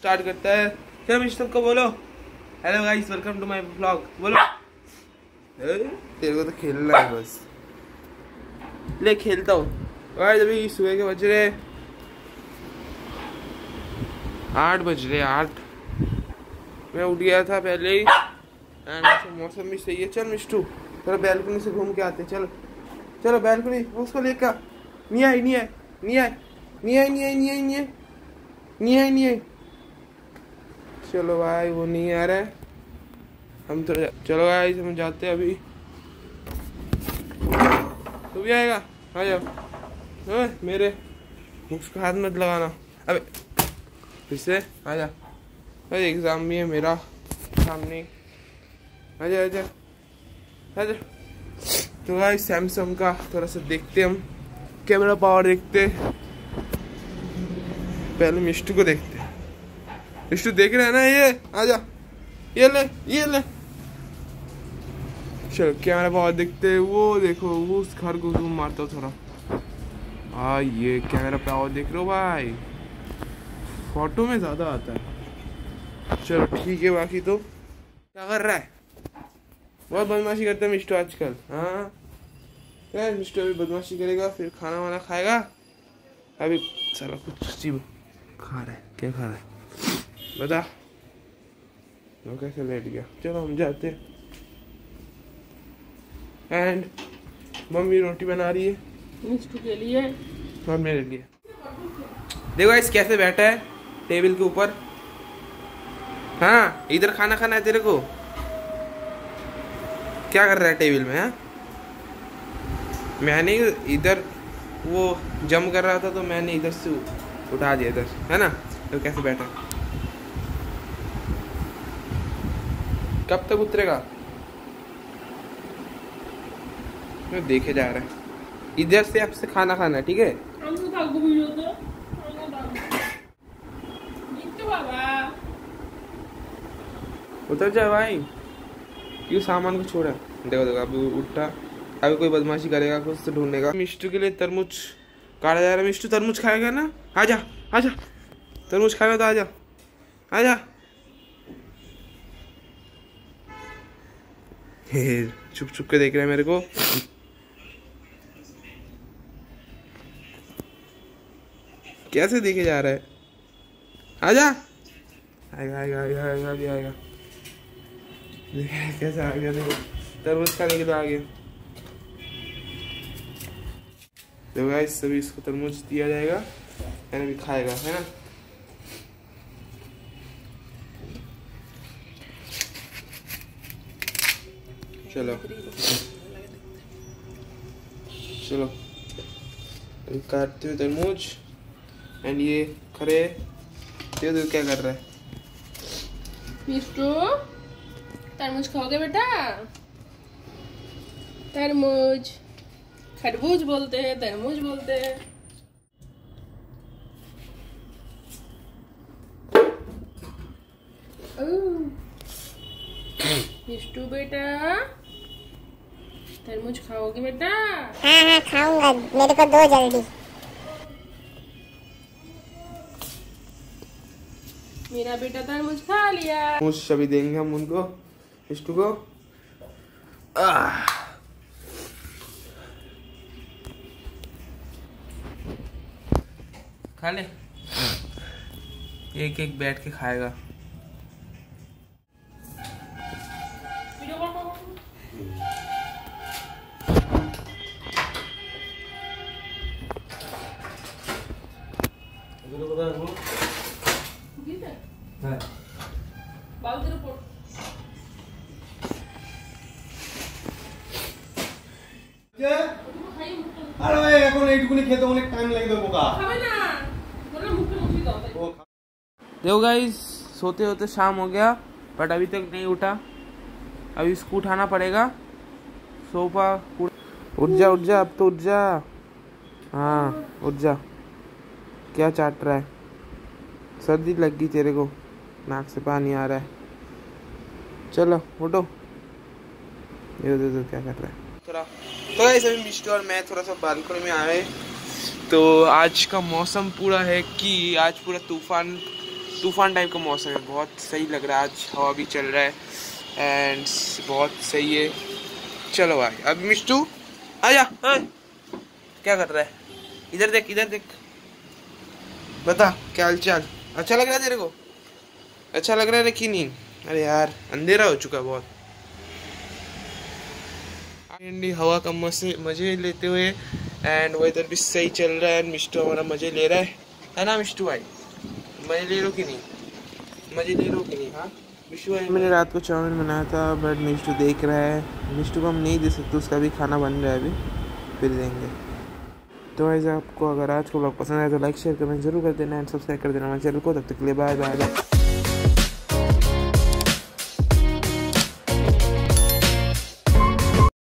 Start करता है। चलो मिस्टर को बोलो hello guys welcome to my vlog बोलो। तेरे को तो खेलना है बस, ले खेलता हूँ। गाइस अभी सुबह के बज रहे 8 बज रहे 8। मैं उठ गया था पहले ही एंड मौसम भी सही है। चल मिस्टू चलो बैल्कनी से घूम के आते। चलो चलो बैल्कनी उसको लेकर नहीं आई। चलो भाई वो नहीं आ रहा है, हम तो चलो भाई हम जाते हैं अभी। तू भी आएगा? आ जाओ। मेरे उसको हाथ मत लगाना। अबे फिर से आ जा, अरे एग्जाम भी है मेरा सामने। आजा आजा आजा। तो भाई सैमसंग का थोड़ा सा देखते हम, कैमरा पावर देखते। पहले मिष्टू को देखते। मिष्टू देख रहे हैं ना? ये आजा, ये ले। चलो कैमरा पावर देखते। वो देखो वो उस घर को जूम मारता थोड़ा। ये कैमरा पावर देख रहे हो भाई, फोटो में ज्यादा आता है। चलो ठीक है। बाकी तो क्या कर रहा है? बहुत बदमाशी करता है मिस्टू आजकल। हाँ यार मिस्टू अभी बदमाशी करेगा, फिर खाना वाना खाएगा। अभी साला कुछ चीज खा रहा है। क्या खा रहा है बता? वो कैसे लेट गया? चलो हम जाते हैं। एंड मम्मी रोटी बना रही है मिस्टू के लिए और मेरे लिए। देखो गाइस कैसे बैठा है टेबल के ऊपर। हाँ इधर खाना खाना है तेरे को? क्या कर रहा है टेबल में? हाँ मैंने इधर वो जम कर रहा था तो मैंने इधर से उठा दिया इधर, है ना? तो कैसे बैठा? कब तक उतरेगा? मैं देखे जा रहा है। इधर से आपसे खाना खाना है, ठीक है? उतर जा भाई, क्यों सामान को छोड़ा? देखो देखो अभी उठा, अभी कोई बदमाशी करेगा कुछ तो ढूंढेगा। मिष्टू के लिए तरबूज काटा जा रहा है। मिष्टू तरबूज खाएगा ना? आजा आजा, तरबूज खाएगा तो आजा आजा। चुप चुप के देख रहा है मेरे को। कैसे देखे जा रहा है? आजा। आएगा आएगा आएगा आएगा अभी आएगा। कैसे आ गया? देखो तरबूज खाने के लिए आ गया। देखो गाइस सभी इसको तरबूज दिया जाएगा, मैंने भी खाएगा, है ना? चलो चलो काटते हुए तरबूज। एंड ये खरे देखो क्या कर रहा है। मिस्टू तरबूज खाओगे बेटा? तरबूज, खरबूज बोलते हैं, तरबूज बोलते हैं। मिस्टू बेटा तरबूज खाओगे बेटा? हाँ खाऊंगा, मेरे को दो जल्दी। मेरा बेटा तरबूज खा लिया। तरबूज अभी देंगे हम उनको, मिष्टू को। खा ले, एक एक बैठ के खाएगा। देखो गाइस सोते होते शाम हो गया बट अभी तक नहीं उठा। अभी इसको उठाना पड़ेगा। सोफा उठ जा अब तो उठ जा। हाँ उठ जा। क्या चाट रहा है? सर्दी लग गई तेरे को, नाक से पानी आ रहा है। चलो उठो। दे क्या कर रहा है थोड़ा। तो गाइस अभी मिस्टर और मैं थोड़ा सा बालकनी में आए तो आज का मौसम पूरा है कि आज पूरा तूफान तूफान टाइप का मौसम है, बहुत सही लग रहा है। आज हवा भी चल रहा है एंड बहुत सही है। चलो भाई अब मिष्टू आजा। क्या कर रहा है? इधर देख, इधर देख, बता क्या हाल चाल। अच्छा लग रहा है तेरे को? अच्छा लग रहा है कि नहीं? अरे यार अंधेरा हो चुका बहुत। हवा का मजे लेते हुए एंड वेदर भी सही चल रहा है। मिष्टू हमारा मजे ले रहा है ना मिष्टू भाई? मजे ले लो कि नहीं? मजे ले लो कि नहीं? हाँ मिष्टू भाई, मैंने रात को चाउमीन बनाया था बट मिष्टू देख रहा है। मिष्टू को हम नहीं दे सकते, उसका भी खाना बन रहा है, अभी फिर देंगे। तो वैसे आपको अगर आज का ब्लॉग पसंद आया तो लाइक शेयर कमेंट जरूर कर देना एंड सब्सक्राइब कर देना हमारे चैनल को। तब तक के लिए बाय बाय।